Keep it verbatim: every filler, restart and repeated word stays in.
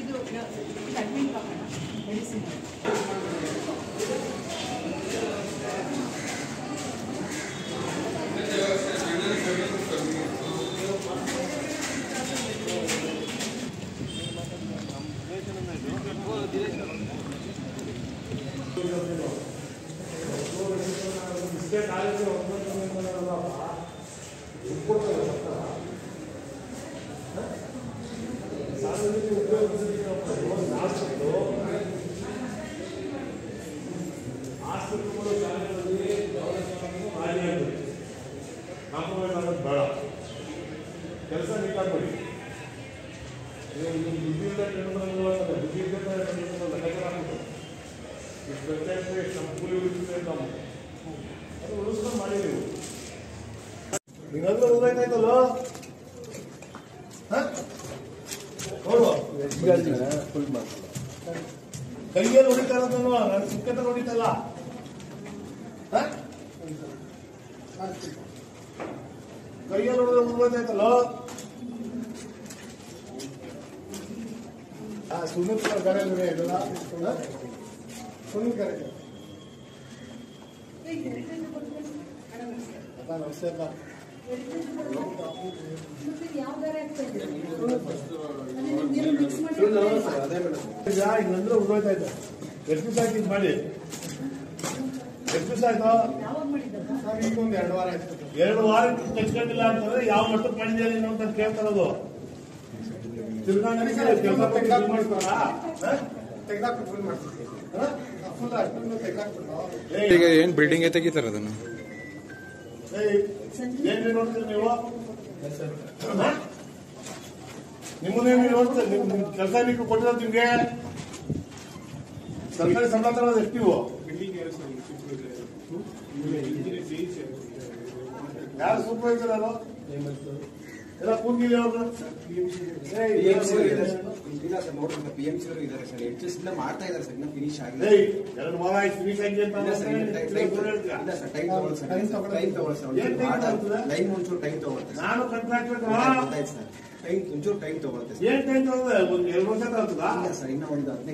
ಇದು ಅಡ್ಮಿನ್ ಹಾಕೋಣ ಮೆಡಿಸಿನ್ ಕೆಲಸ ನೀಟಾಗಿ ಕೂಲಿ ಉಳಿಸುತ್ತೆ ನಾವು ಅದು ಉಳಿಸ್ಕೊಂಡು ಮಾಡಿದೆವು. ನೀವೆಲ್ಲ ಓದಾಯ್ತಾಯ್ತಲ್ಲ ನೋಡುವ ಕೈಯಲ್ಲಿ ಹೊಡಿತಾ ಇರೋದಲ್ವ, ನಾನು ಸಿಕ್ಕತ್ತ ಹೊಡಿತಲ್ಲ. ಕೈಯಲ್ಲಿ ಹೊಡೆದ ಓದಾಯ್ತಲ್ಲ. ಸುನೀಲ್ ಗಾಡಿ ಇದಲ್ಲ ಸುನೀಲ್ ಗಾಡಿ ನಮಸ್ತೆ ಅಕ್ಕ. ಇಲ್ಲಂದ್ರೆ ಉಳ್ದೋಯ್ತಾ ಇದ್ದ. ಎಷ್ಟು ದಿವಸ ಆಯ್ತು ಇದು ಮಾಡಿ? ಎಷ್ಟು ದಿವಸ ಆಯ್ತು? ಈಗ ಒಂದು ಎರಡು ವಾರ ಆಯ್ತು. ಎರಡು ವಾರ ತೆಚ್ಕೊಂಡಿಲ್ಲ ಅಂತಂದ್ರೆ ಯಾವ ಮಟ್ಟಕ್ಕೆ ಮಾಡಿದ್ಯಾ ನೀನು ಅಂತ ಕೇಳ್ತಾರದು. ಈಗ ಏನ್ ಬಿಲ್ಡಿಂಗ್ ತೆಗಿತಾರ ಅದನ್ನ ಏನ್ರಿ ನೋಡ್ತೀರಿ ನೀವು? ನಿಮ್ಮನ್ನೇನು ನೋಡ್ತೀರಿ? ನಿಮ್ ಕೆಲಸ ನೀವು ಕೊಟ್ಟಿರೋದು ನಿಮ್ಗೆ ಸರ್ಕಾರಿ ಸಂಬಳ ತಗೊಳ್ಳೋದು ಎಷ್ಟು ನೀವು? ಯಾರು ಸೂಪರ್ವೈಸರ್ ಅಲ್ಲ ಎಲ್ಲ ಕೂಗಿಲ್ಲ ಅವ್ರು ಮಾಡ್ತಾ ಇದಾರೆ ಸರ್, ಫಿನಿಶ್ ಆಗಿದೆ. ಎರಡು ವಾರ ಆಯ್ತು ಫಿನಿಶ್ ಆಗಿ ಅಂತ ಟೈಮ್ ಒಂಚೂರು ಟೈಮ್ ತಗೊಳುತ್ತೆ. ನಾನು ಕಾಂಟ್ರಾಕ್ಟರ್ ಟೈಮ್ ಒಂಚೂರು ಟೈಮ್ ತಗೊಳುತ್ತೆ. ಏನ್ ಟೈಮ್ ತಗೊಂಡ್ರೆ ಒಂದು ಎರಡು ವರ್ಷ ಆಗ್ತದಾ? ಇಲ್ಲ ಸರ್, ಇನ್ನ ಒಂದು